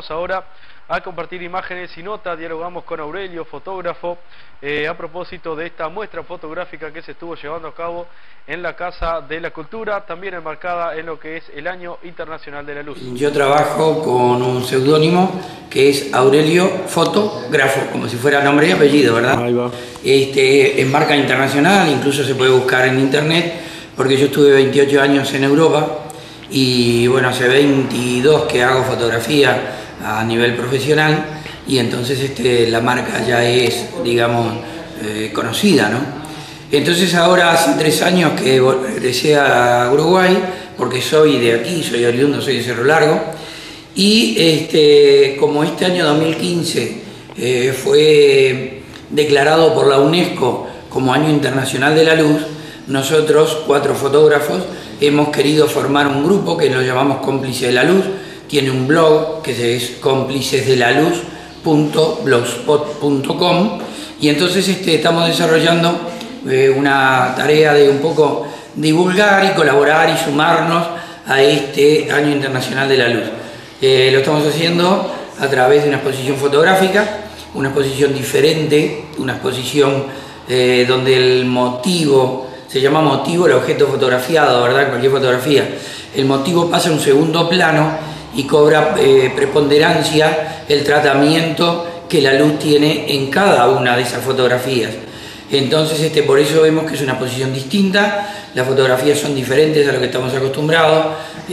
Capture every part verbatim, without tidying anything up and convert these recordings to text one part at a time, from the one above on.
Ahora a compartir imágenes y notas, dialogamos con Aurelio, fotógrafo, eh, a propósito de esta muestra fotográfica que se estuvo llevando a cabo en la Casa de la Cultura, también enmarcada en lo que es el Año Internacional de la Luz. Yo trabajo con un seudónimo que es Aurelio Fotógrafo, como si fuera nombre y apellido, ¿verdad? Ahí va. Este, en marca internacional, incluso se puede buscar en internet, porque yo estuve veintiocho años en Europa y bueno, hace veintidós que hago fotografía a nivel profesional y entonces este, la marca ya es, digamos, eh, conocida, ¿no? Entonces ahora hace tres años que regresé a Uruguay, porque soy de aquí, soy oriundo, soy de Cerro Largo, y este, como este año dos mil quince eh, fue declarado por la UNESCO como Año Internacional de la Luz, nosotros, cuatro fotógrafos, hemos querido formar un grupo que lo llamamos Cómplices de la Luz. Tiene un blog que es cómplices de la luz punto blogspot punto com y entonces este, estamos desarrollando eh, una tarea de un poco divulgar y colaborar y sumarnos a este Año Internacional de la Luz. Eh, lo estamos haciendo a través de una exposición fotográfica, una exposición diferente, una exposición eh, donde el motivo, se llama motivo el objeto fotografiado, ¿verdad? Cualquier fotografía. El motivo pasa a un segundo plano y cobra eh, preponderancia el tratamiento que la luz tiene en cada una de esas fotografías. Entonces este, por eso vemos que es una posición distinta, las fotografías son diferentes a lo que estamos acostumbrados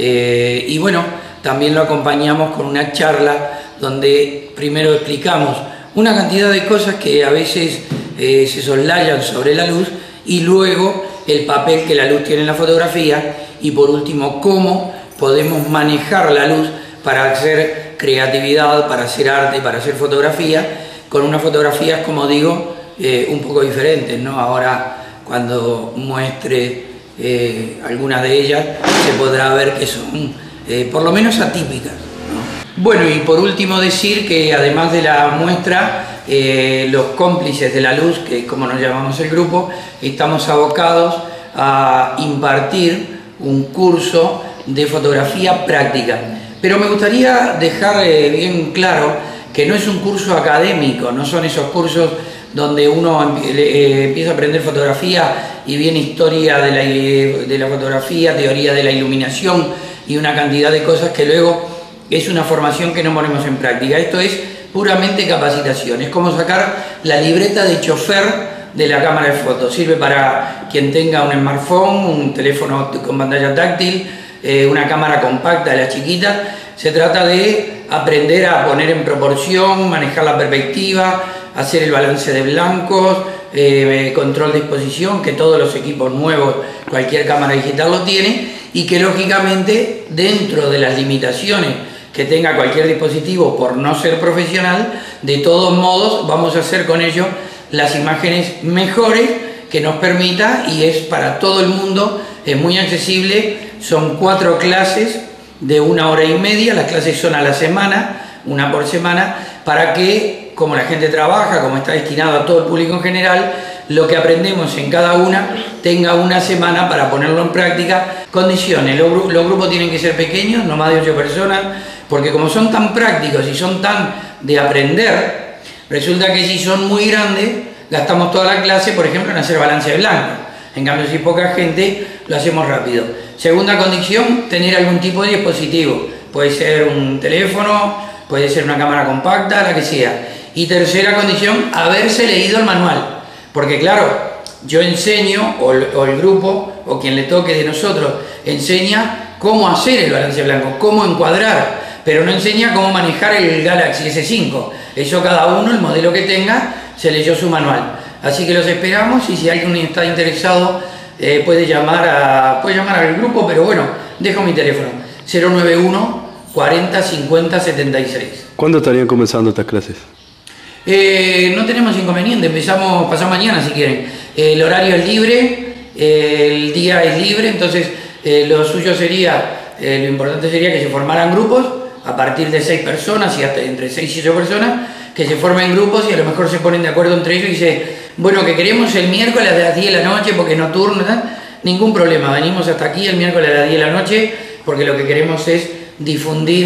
eh, y bueno, también lo acompañamos con una charla donde primero explicamos una cantidad de cosas que a veces eh, se soslayan sobre la luz y luego el papel que la luz tiene en la fotografía y por último cómo podemos manejar la luz para hacer creatividad, para hacer arte, para hacer fotografía, con unas fotografías, como digo, eh, un poco diferentes, ¿no? Ahora, cuando muestre eh, algunas de ellas, se podrá ver que son, eh, por lo menos, atípicas, ¿no? Bueno, y por último decir que además de la muestra, eh, los cómplices de la luz, que es como nos llamamos el grupo, estamos abocados a impartir un curso de fotografía práctica. Pero me gustaría dejar eh, bien claro que no es un curso académico, no son esos cursos donde uno eh, empieza a aprender fotografía y viene historia de la, de la fotografía, teoría de la iluminación y una cantidad de cosas que luego es una formación que no ponemos en práctica. Esto es puramente capacitación, es como sacar la libreta de chofer de la cámara de fotos. Sirve para quien tenga un smartphone, un teléfono con pantalla táctil, eh, una cámara compacta de las chiquitas. Se trata de aprender a poner en proporción, manejar la perspectiva, hacer el balance de blancos, eh, control de exposición, que todos los equipos nuevos, cualquier cámara digital lo tiene, y que lógicamente dentro de las limitaciones que tenga cualquier dispositivo por no ser profesional, de todos modos vamos a hacer con ello las imágenes mejores que nos permita, y es para todo el mundo, es muy accesible. Son cuatro clases de una hora y media, las clases son a la semana, una por semana, para que, como la gente trabaja, como está destinado a todo el público en general, lo que aprendemos en cada una tenga una semana para ponerlo en práctica. Condiciones, los, gru los grupos tienen que ser pequeños, no más de ocho personas, porque como son tan prácticos y son tan de aprender, resulta que si son muy grandes, gastamos toda la clase, por ejemplo, en hacer balance de blanco. En cambio, si hay poca gente, lo hacemos rápido. Segunda condición, tener algún tipo de dispositivo. Puede ser un teléfono, puede ser una cámara compacta, la que sea. Y tercera condición, haberse leído el manual. Porque claro, yo enseño, o el, o el grupo, o quien le toque de nosotros, enseña cómo hacer el balance blanco, cómo encuadrar, pero no enseña cómo manejar el Galaxy ese cinco. Eso cada uno, el modelo que tenga, se leyó su manual. Así que los esperamos, y si alguien está interesado eh, puede, llamar a, puede llamar al grupo, pero bueno, dejo mi teléfono, cero nueve uno, cuarenta, cincuenta, setenta y seis. ¿Cuándo estarían comenzando estas clases? Eh, no tenemos inconveniente, empezamos pasado mañana si quieren. El horario es libre, el día es libre, entonces eh, lo suyo sería, eh, lo importante sería que se formaran grupos a partir de seis personas y hasta entre seis y ocho personas, que se formen grupos y a lo mejor se ponen de acuerdo entre ellos y dicen, bueno, que queremos el miércoles a las diez de la noche porque es nocturno, ¿no? Ningún problema, venimos hasta aquí el miércoles a las diez de la noche porque lo que queremos es difundir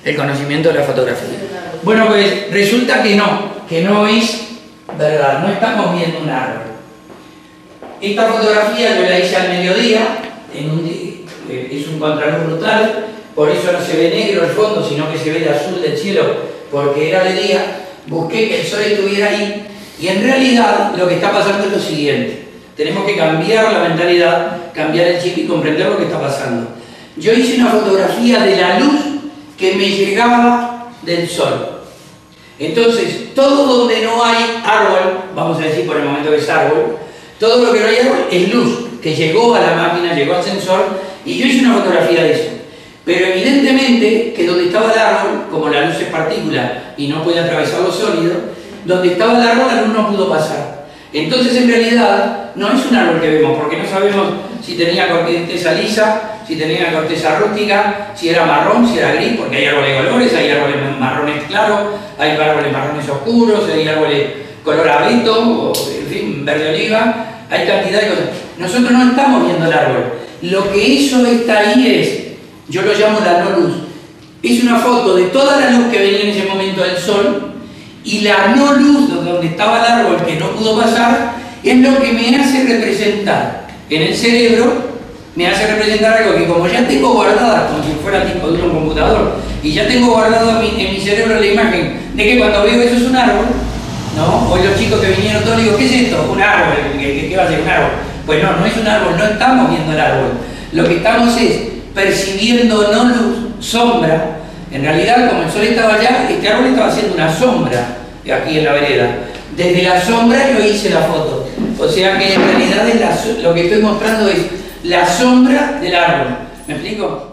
el conocimiento de la fotografía. Bueno, pues resulta que no, que no es verdad, no estamos viendo un árbol. Esta fotografía yo la hice al mediodía, en un, es un contraluz brutal, por eso no se ve negro el fondo, sino que se ve el azul del cielo, porque era de día. Busqué que el sol estuviera ahí, y en realidad lo que está pasando es lo siguiente. Tenemos que cambiar la mentalidad, cambiar el chip y comprender lo que está pasando. Yo hice una fotografía de la luz que me llegaba del sol. Entonces, todo donde no hay árbol, vamos a decir por el momento que es árbol, todo lo que no hay árbol es luz, que llegó a la máquina, llegó al sensor, y yo hice una fotografía de eso. Pero evidentemente que donde estaba el árbol, como la luz es partícula y no puede atravesar los sólidos, donde estaba el árbol la luz no pudo pasar. Entonces en realidad no es un árbol que vemos, porque no sabemos si tenía corteza lisa, si tenía corteza rústica, si era marrón, si era gris, porque hay árboles de colores, hay árboles marrones claros, hay árboles marrones oscuros, hay árboles color abeto, en fin, verde oliva, hay cantidad de cosas. Nosotros no estamos viendo el árbol. Lo que eso está ahí es, yo lo llamo la no luz. Es una foto de toda la luz que venía en ese momento del sol, y la no luz donde estaba el árbol que no pudo pasar es lo que me hace representar en el cerebro, me hace representar algo que como ya tengo guardada, como si fuera tipo de un computador, y ya tengo guardado en mi, en mi cerebro la imagen de que cuando veo eso es un árbol, ¿no? Hoy los chicos que vinieron todos digo, ¿qué es esto? Un árbol, ¿qué, qué va a ser un árbol? Pues no, no es un árbol, no estamos viendo el árbol. Lo que estamos es percibiendo no luz, sombra. En realidad, como el sol estaba allá, este árbol estaba haciendo una sombra aquí en la vereda. Desde la sombra yo hice la foto. O sea que en realidad es la, lo que estoy mostrando es la sombra del árbol. ¿Me explico?